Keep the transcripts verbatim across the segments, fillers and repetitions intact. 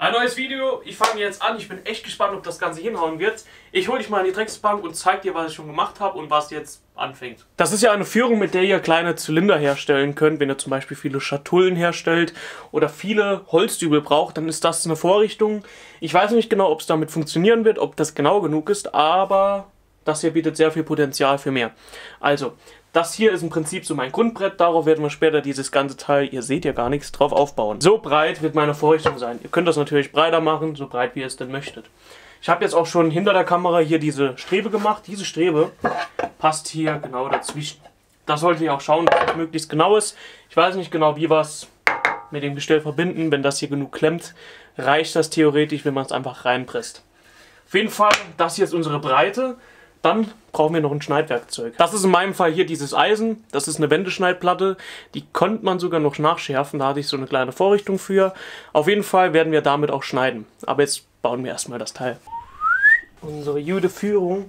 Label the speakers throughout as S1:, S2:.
S1: Ein neues Video, ich fange jetzt an, ich bin echt gespannt, ob das Ganze hinhauen wird. Ich hole dich mal in die Drecksbank und zeige dir, was ich schon gemacht habe und was jetzt anfängt. Das ist ja eine Führung, mit der ihr kleine Zylinder herstellen könnt. Wenn ihr zum Beispiel viele Schatullen herstellt oder viele Holzdübel braucht, dann ist das eine Vorrichtung. Ich weiß nicht genau, ob es damit funktionieren wird, ob das genau genug ist, aber das hier bietet sehr viel Potenzial für mehr. Also, das hier ist im Prinzip so mein Grundbrett, darauf werden wir später dieses ganze Teil, ihr seht ja gar nichts, drauf aufbauen. So breit wird meine Vorrichtung sein. Ihr könnt das natürlich breiter machen, so breit wie ihr es denn möchtet. Ich habe jetzt auch schon hinter der Kamera hier diese Strebe gemacht. Diese Strebe passt hier genau dazwischen. Da solltet ihr auch schauen, dass es möglichst genau ist. Ich weiß nicht genau, wie wir es mit dem Gestell verbinden. Wenn das hier genug klemmt, reicht das theoretisch, wenn man es einfach reinpresst. Auf jeden Fall, das hier ist unsere Breite. Dann brauchen wir noch ein Schneidwerkzeug. Das ist in meinem Fall hier dieses Eisen. Das ist eine Wendeschneidplatte. Die konnte man sogar noch nachschärfen. Da hatte ich so eine kleine Vorrichtung für. Auf jeden Fall werden wir damit auch schneiden. Aber jetzt bauen wir erstmal das Teil. Unsere gute Führung.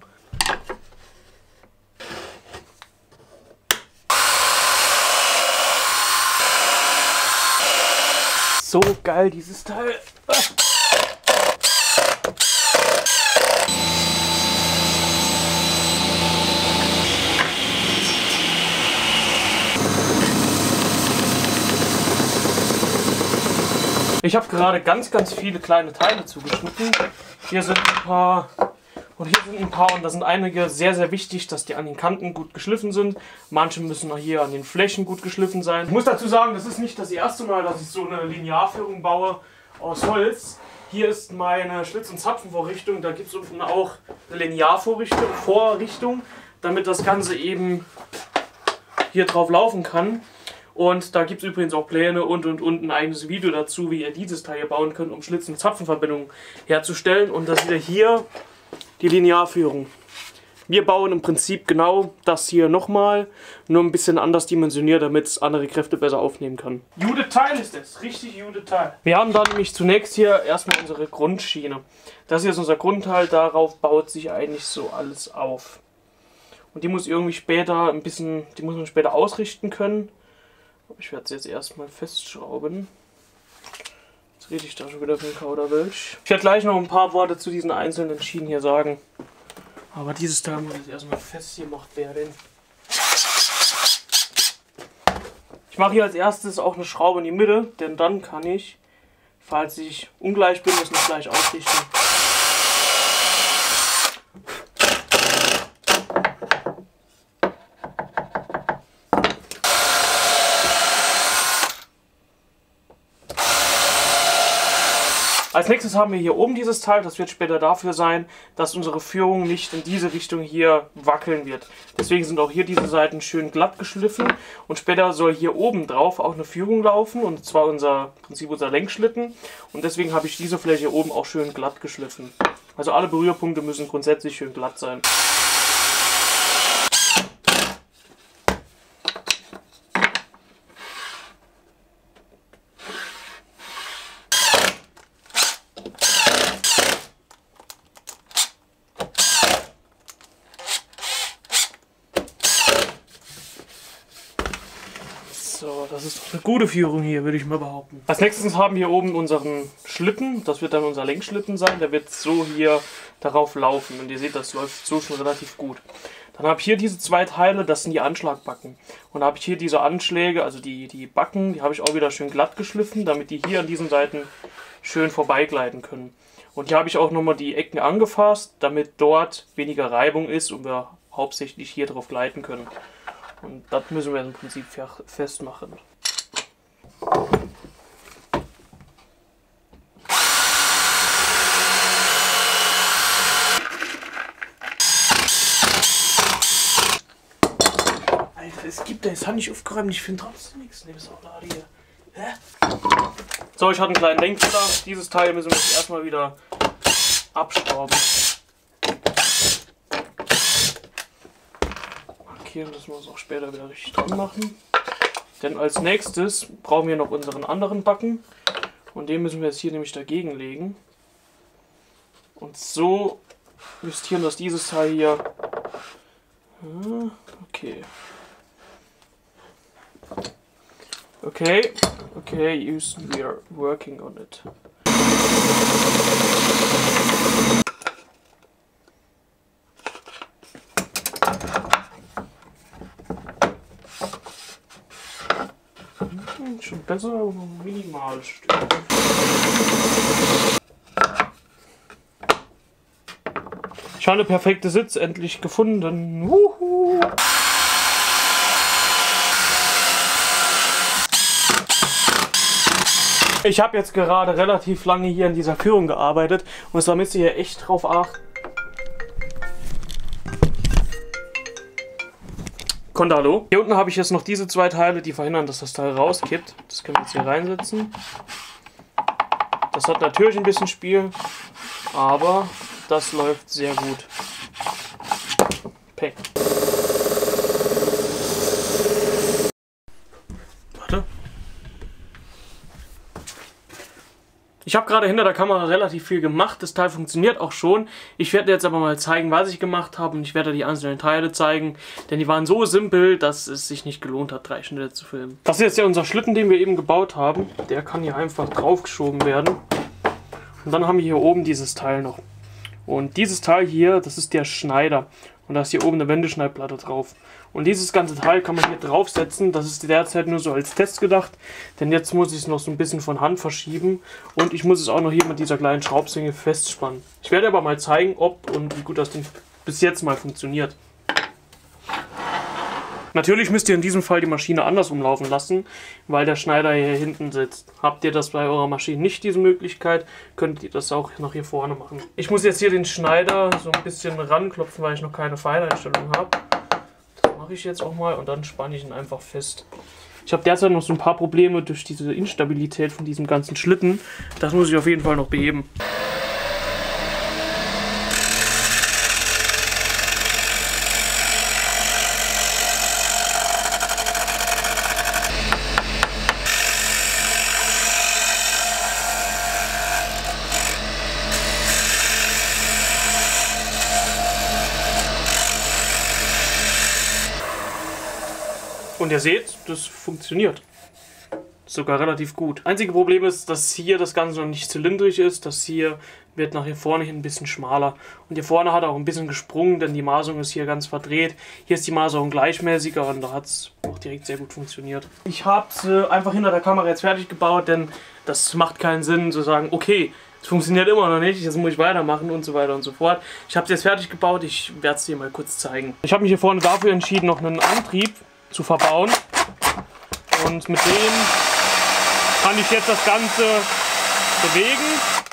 S1: So geil, dieses Teil. Ich habe gerade ganz, ganz viele kleine Teile zugeschnitten. Hier sind ein paar und hier sind ein paar und da sind einige sehr, sehr wichtig, dass die an den Kanten gut geschliffen sind. Manche müssen auch hier an den Flächen gut geschliffen sein. Ich muss dazu sagen, das ist nicht das erste Mal, dass ich so eine Linearführung baue aus Holz. Hier ist meine Schlitz- und Zapfenvorrichtung. Da gibt es unten auch eine Linearvorrichtung, Vorrichtung, damit das Ganze eben hier drauf laufen kann. Und da gibt es übrigens auch Pläne und und und ein eigenes Video dazu, wie ihr dieses Teil hier bauen könnt, um Schlitz- und Zapfenverbindungen herzustellen. Und das wieder hier die Linearführung. Wir bauen im Prinzip genau das hier nochmal, nur ein bisschen anders dimensioniert, damit es andere Kräfte besser aufnehmen kann. Gute Teil ist es, richtig gute Teil. Wir haben dann nämlich zunächst hier erstmal unsere Grundschiene. Das hier ist unser Grundteil, darauf baut sich eigentlich so alles auf. Und die muss irgendwie später ein bisschen, die muss man später ausrichten können. Ich werde es jetzt erstmal festschrauben. Jetzt rede ich da schon wieder vom Kauderwelsch. Ich werde gleich noch ein paar Worte zu diesen einzelnen Schienen hier sagen. Aber dieses Teil muss jetzt erstmal festgemacht werden. Ich mache hier als erstes auch eine Schraube in die Mitte, denn dann kann ich, falls ich ungleich bin, das nicht gleich ausrichten. Als nächstes haben wir hier oben dieses Teil, das wird später dafür sein, dass unsere Führung nicht in diese Richtung hier wackeln wird. Deswegen sind auch hier diese Seiten schön glatt geschliffen und später soll hier oben drauf auch eine Führung laufen und zwar unser im Prinzip unser Lenkschlitten und deswegen habe ich diese Fläche oben auch schön glatt geschliffen. Also alle Berührpunkte müssen grundsätzlich schön glatt sein. So, das ist doch eine gute Führung hier, würde ich mal behaupten. Als nächstes haben wir hier oben unseren Schlitten. Das wird dann unser Lenkschlitten sein. Der wird so hier darauf laufen. Und ihr seht, das läuft so schon relativ gut. Dann habe ich hier diese zwei Teile, das sind die Anschlagbacken. Und da habe ich hier diese Anschläge, also die, die Backen, die habe ich auch wieder schön glatt geschliffen, damit die hier an diesen Seiten schön vorbeigleiten können. Und hier habe ich auch nochmal die Ecken angefasst, damit dort weniger Reibung ist und wir hauptsächlich hier drauf gleiten können. Und das müssen wir im Prinzip festmachen. Alter, es gibt da jetzt Hand nicht aufgeräumt, ich finde trotzdem nichts. Ne, hier. Hä? So, ich hatte einen kleinen Denkfehler. Dieses Teil müssen wir jetzt erstmal wieder abschrauben. Markieren, dass wir es auch später wieder richtig dran machen. Denn als nächstes brauchen wir noch unseren anderen Backen. Und den müssen wir jetzt hier nämlich dagegen legen. Und so justieren, dass dieses Teil hier... Okay. Okay, okay, Houston, we are working on it. Hm, schon besser, aber minimal Stück. Ich habe eine perfekte Sitz endlich gefunden. Wuhu. Ich habe jetzt gerade relativ lange hier in dieser Führung gearbeitet und da müsst ihr hier echt drauf achten. Konter, hallo? Hier unten habe ich jetzt noch diese zwei Teile, die verhindern, dass das Teil rauskippt. Das können wir jetzt hier reinsetzen. Das hat natürlich ein bisschen Spiel, aber das läuft sehr gut. Peng. Warte. Ich habe gerade hinter der Kamera relativ viel gemacht, das Teil funktioniert auch schon. Ich werde jetzt aber mal zeigen, was ich gemacht habe und ich werde die einzelnen Teile zeigen, denn die waren so simpel, dass es sich nicht gelohnt hat, drei Schnitte zu filmen. Das ist jetzt ja unser Schlitten, den wir eben gebaut haben. Der kann hier einfach draufgeschoben werden. Und dann haben wir hier oben dieses Teil noch. Und dieses Teil hier, das ist der Schneider. Und da ist hier oben eine Wendeschneidplatte drauf. Und dieses ganze Teil kann man hier draufsetzen. Das ist derzeit nur so als Test gedacht. Denn jetzt muss ich es noch so ein bisschen von Hand verschieben. Und ich muss es auch noch hier mit dieser kleinen Schraubzwinge festspannen. Ich werde aber mal zeigen, ob und wie gut das Ding bis jetzt mal funktioniert. Natürlich müsst ihr in diesem Fall die Maschine anders umlaufen lassen, weil der Schneider hier hinten sitzt. Habt ihr das bei eurer Maschine nicht, diese Möglichkeit, könnt ihr das auch noch hier vorne machen. Ich muss jetzt hier den Schneider so ein bisschen ranklopfen, weil ich noch keine Feineinstellung habe. Das mache ich jetzt auch mal und dann spanne ich ihn einfach fest. Ich habe derzeit noch so ein paar Probleme durch diese Instabilität von diesem ganzen Schlitten. Das muss ich auf jeden Fall noch beheben. Und ihr seht, das funktioniert. Sogar relativ gut. Einzige Problem ist, dass hier das Ganze noch nicht zylindrisch ist. Das hier wird nach hier vorne hin ein bisschen schmaler. Und hier vorne hat er auch ein bisschen gesprungen, denn die Maserung ist hier ganz verdreht. Hier ist die Maserung gleichmäßiger und da hat es auch direkt sehr gut funktioniert. Ich habe es äh, einfach hinter der Kamera jetzt fertig gebaut, denn das macht keinen Sinn zu sagen, okay, es funktioniert immer noch nicht, jetzt muss ich weitermachen und so weiter und so fort. Ich habe es jetzt fertig gebaut, ich werde es dir mal kurz zeigen. Ich habe mich hier vorne dafür entschieden, noch einen Antrieb zu verbauen. Und mit dem kann ich jetzt das Ganze bewegen.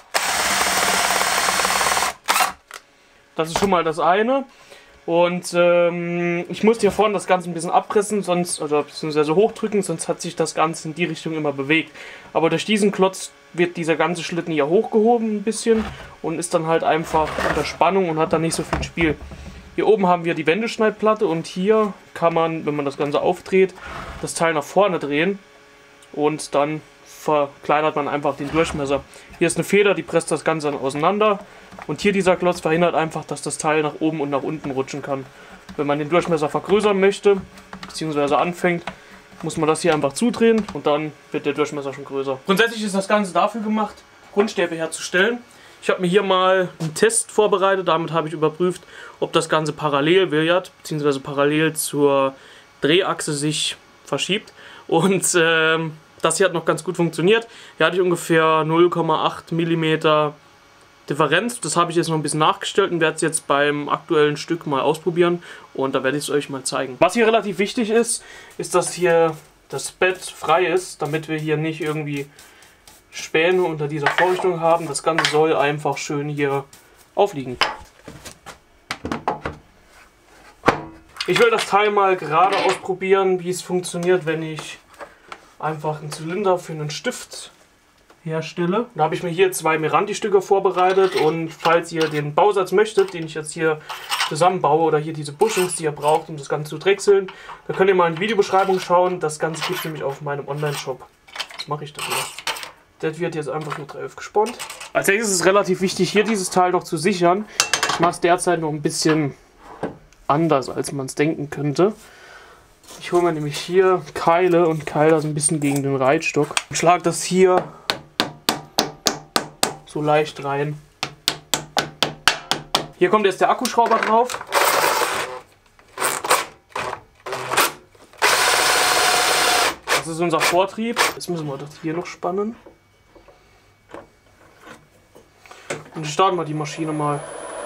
S1: Das ist schon mal das eine. Und ähm, ich muss hier vorne das Ganze ein bisschen abpressen, sonst, oder beziehungsweise hochdrücken, sonst hat sich das Ganze in die Richtung immer bewegt. Aber durch diesen Klotz wird dieser ganze Schlitten hier hochgehoben ein bisschen und ist dann halt einfach unter Spannung und hat dann nicht so viel Spiel. Hier oben haben wir die Wendeschneidplatte und hier kann man, wenn man das Ganze aufdreht, das Teil nach vorne drehen und dann verkleinert man einfach den Durchmesser. Hier ist eine Feder, die presst das Ganze dann auseinander und hier dieser Klotz verhindert einfach, dass das Teil nach oben und nach unten rutschen kann. Wenn man den Durchmesser vergrößern möchte, beziehungsweise anfängt, muss man das hier einfach zudrehen und dann wird der Durchmesser schon größer. Grundsätzlich ist das Ganze dafür gemacht, Grundstäbe herzustellen. Ich habe mir hier mal einen Test vorbereitet, damit habe ich überprüft, ob das Ganze parallel wird, beziehungsweise parallel zur Drehachse sich verschiebt. Und ähm, das hier hat noch ganz gut funktioniert. Hier hatte ich ungefähr null Komma acht Millimeter Differenz. Das habe ich jetzt noch ein bisschen nachgestellt und werde es jetzt beim aktuellen Stück mal ausprobieren. Und da werde ich es euch mal zeigen. Was hier relativ wichtig ist, ist, dass hier das Bett frei ist, damit wir hier nicht irgendwie Späne unter dieser Vorrichtung haben. Das Ganze soll einfach schön hier aufliegen. Ich will das Teil mal gerade ausprobieren, wie es funktioniert, wenn ich einfach einen Zylinder für einen Stift herstelle. Da habe ich mir hier zwei Meranti-Stücke vorbereitet und falls ihr den Bausatz möchtet, den ich jetzt hier zusammenbaue oder hier diese Bushings, die ihr braucht, um das Ganze zu drechseln, da könnt ihr mal in die Videobeschreibung schauen. Das Ganze gibt es nämlich auf meinem Online-Shop. Was mache ich dafür? Das wird jetzt einfach nur drei F gespannt. Als nächstes ist es relativ wichtig, hier dieses Teil noch zu sichern. Ich mache es derzeit noch ein bisschen anders, als man es denken könnte. Ich hole mir nämlich hier Keile und keile das ein bisschen gegen den Reitstock. Und schlage das hier so leicht rein. Hier kommt jetzt der Akkuschrauber drauf. Das ist ist unser Vortrieb. Jetzt müssen wir das hier noch spannen. Und starten wir die Maschine mal.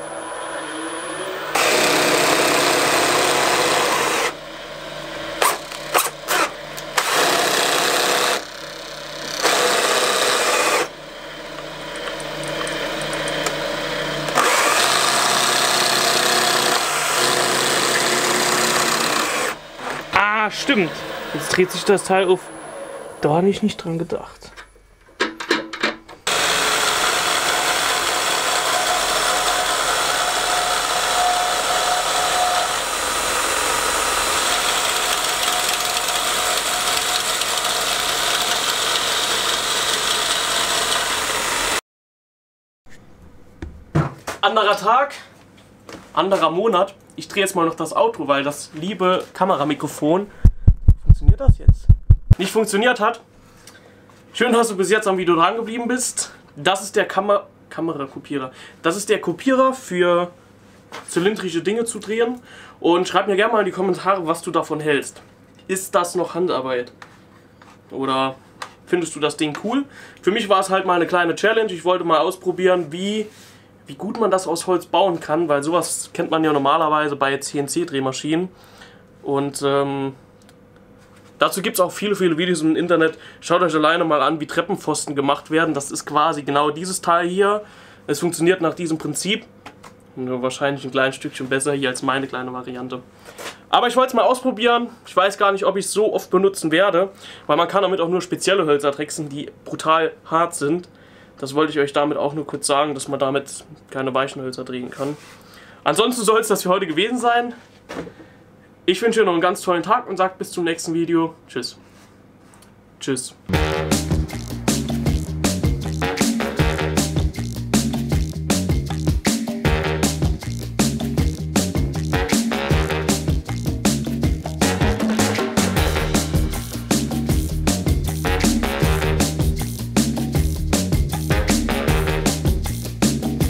S1: Ah, stimmt. Jetzt dreht sich das Teil auf. Da habe ich nicht dran gedacht. Anderer Tag, anderer Monat. Ich drehe jetzt mal noch das Outro, weil das liebe Kameramikrofon, funktioniert das jetzt? Nicht funktioniert hat. Schön, dass du bis jetzt am Video dran geblieben bist. Das ist der Kamer Kamerakopierer. Das ist der Kopierer für zylindrische Dinge zu drehen. Und schreib mir gerne mal in die Kommentare, was du davon hältst. Ist das noch Handarbeit? Oder findest du das Ding cool? Für mich war es halt mal eine kleine Challenge. Ich wollte mal ausprobieren, wie... wie gut man das aus Holz bauen kann, weil sowas kennt man ja normalerweise bei C N C-Drehmaschinen. Und ähm, dazu gibt es auch viele, viele Videos im Internet. Schaut euch alleine mal an, wie Treppenpfosten gemacht werden. Das ist quasi genau dieses Teil hier. Es funktioniert nach diesem Prinzip. Nur wahrscheinlich ein kleines Stückchen besser hier als meine kleine Variante. Aber ich wollte es mal ausprobieren. Ich weiß gar nicht, ob ich es so oft benutzen werde, weil man kann damit auch nur spezielle Hölzer tricksen, die brutal hart sind. Das wollte ich euch damit auch nur kurz sagen, dass man damit keine weichen Hölzer drehen kann. Ansonsten soll es das für heute gewesen sein. Ich wünsche euch noch einen ganz tollen Tag und sage bis zum nächsten Video. Tschüss. Tschüss.